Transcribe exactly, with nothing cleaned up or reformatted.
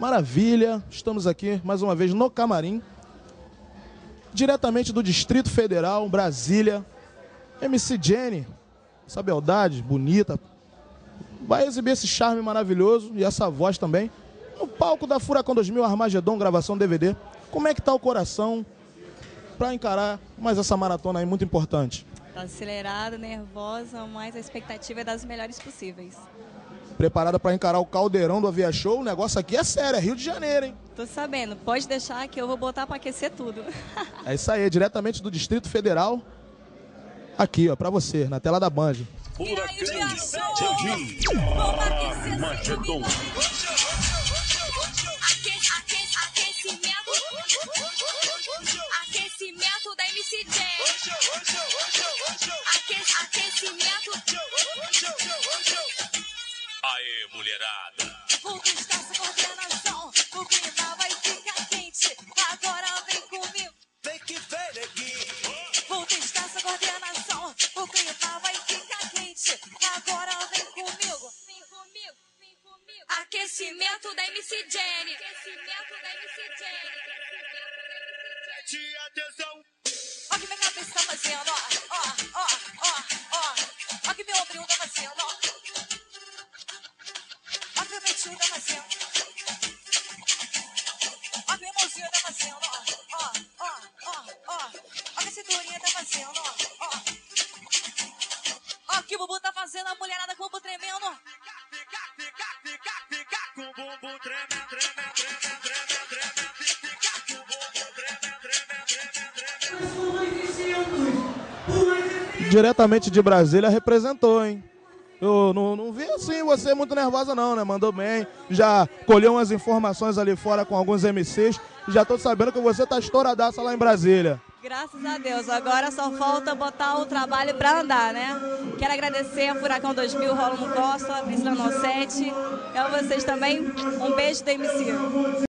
Maravilha, estamos aqui mais uma vez no camarim, diretamente do Distrito Federal, Brasília. M C Jenny, essa beldade bonita, vai exibir esse charme maravilhoso e essa voz também no palco da Furacão dois mil Armagedon, gravação D V D. Como é que tá o coração para encarar mais essa maratona aí muito importante? Tá acelerada, nervosa, mas a expectativa é das melhores possíveis. Preparada para encarar o caldeirão do Avia Show? O negócio aqui é sério, é Rio de Janeiro, hein? Tô sabendo, pode deixar que eu vou botar para aquecer tudo. É isso aí, diretamente do Distrito Federal, aqui ó, para você, na tela da Band. Furacão Armagedon. Aquecimento da M C Jenny. Aquecimento. Aê, mulherada. Vou testar essa coordenação. O clima vai ficar quente. Agora vem comigo. Tem que ver aqui. Vou testar essa coordenação. O clima vai ficar quente. Agora vem comigo. Vem comigo, vem comigo. Aquecimento da M C Jenny. Aquecimento da M C Jenny. Preste atenção. Olha o que minha cabeça tá fazendo, ó, ó, ó, ó, ó. Olha o que meu ombrinho tá fazendo, ó. Olha o que meu peitinho tá fazendo. Olha o que minha mãozinha tá fazendo, ó, ó, ó, ó, ó. Olha o que a cinturinha tá fazendo, ó, ó. Olha o que o bumbum tá fazendo, a mulherada com o bumbum tremendo. Fica, fica, fica, fica com o bumbum tremendo, tremendo, tremendo, tremendo, tremendo. Fica com o bumbum tremendo, tremendo, tremendo, tremendo. Diretamente de Brasília representou, hein? Eu não, não vi assim você muito nervosa não, né? Mandou bem, já colheu umas informações ali fora com alguns M Cs e já tô sabendo que você tá estouradaça lá em Brasília. Graças a Deus, agora só falta botar o trabalho para andar, né? Quero agradecer a Furacão dois mil, Rômulo Costa, a Priscila Nossetti, e a vocês também, um beijo da M C.